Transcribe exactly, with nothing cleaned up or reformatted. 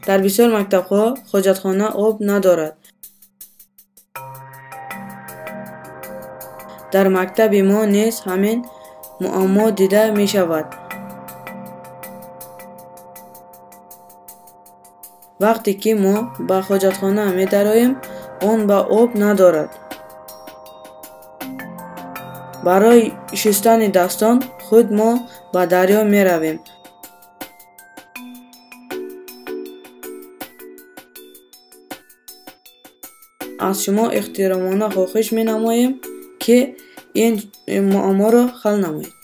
дар бисёр мактабҳо хоҷатхона об надорад. дар мактаби мо низ ҳамин муаммо дида мешавад. вақте ки мо ба хоҷатхона медароем, он ба об надорад. барои шустани дастон худ мо ба дарё меравем. аз шумо эҳтиромона хоҳиш менамоем, ки ин муамморо хал намоед.